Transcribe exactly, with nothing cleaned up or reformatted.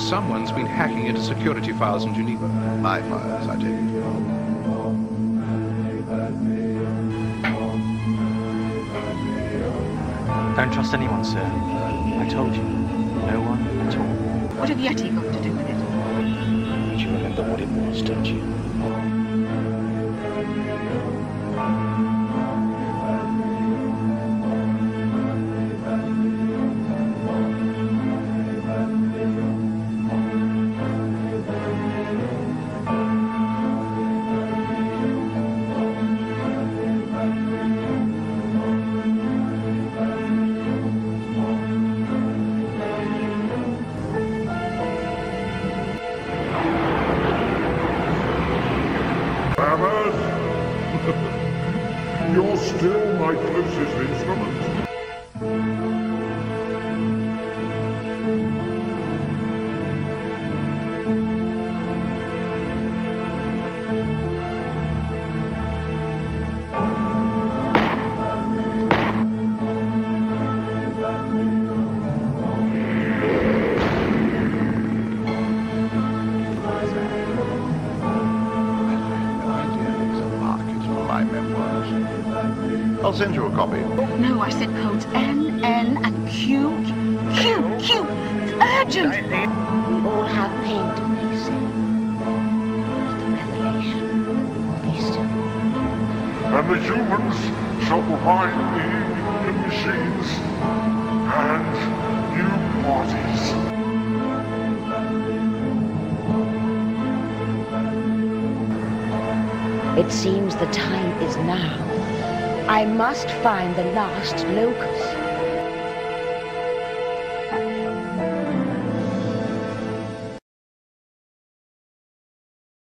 someone's been hacking into security files in Geneva. My files, I take it. Don't trust anyone, sir. I told you. No one at all. What have Yeti got to do with it? But you remember what it was, don't you? You're still my closest instrument. I'll send you a copy. No, I said codes N, N, and Q. Q, Q. It's urgent. We all have pain to face. But the revelation will be still. And the humans shall provide me new machines and new bodies. It seems the time is now. I must find the last locus.